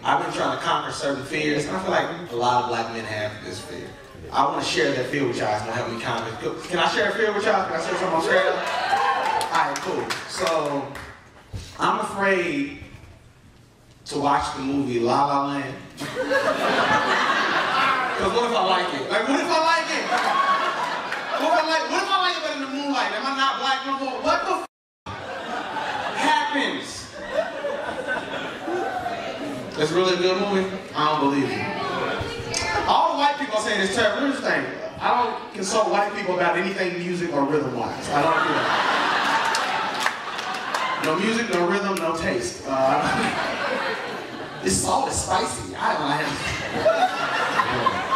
I've been trying to conquer certain fears, and I feel like a lot of black men have this fear. I want to share that fear with y'all. It's going to help me conquer. Can I share a fear with y'all? Can I share something on straight up? All right, cool. So, I'm afraid to watch the movie La La Land. Because what if I like it? Like, what if I like it? What if I like it better than Moonlight? Am I not black no more? What the happens? It's really a good movie? I don't believe it. All the white people are saying it's terrible. Here's the thing. I don't consult white people about anything music or rhythm-wise. I don't do that. No music, no rhythm, no taste. This salt is spicy. I don't know.